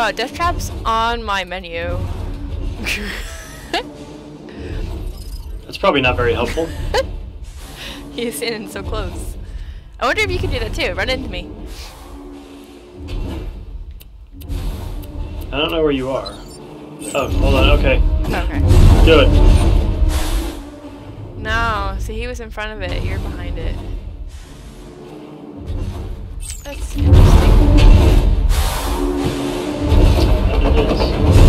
Deathtrap's on my menu. That's probably not very helpful. He's standing so close. I wonder if you can do that too. Run into me. I don't know where you are. Oh, hold on, okay. Okay. Do it. No, see, he was in front of it. You're behind it. That's interesting. And it is.